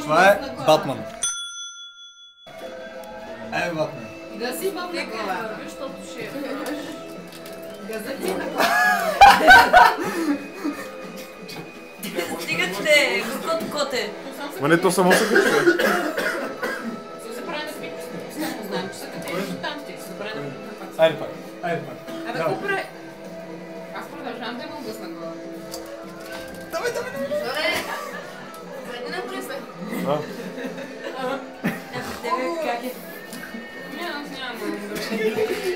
Това е Батман. Батман. Гаси имам на глава, защото ще... Газати на глава. Стигате, коте. Ма не, то само се качва. Се прави на спик. Само знам, че са къде там ти. Се прави на пак. Айде пак. Абе, какво прави? Аз продължавам да имам гъс на глава. Давай. Не напресай. Тебе как е? Нямам.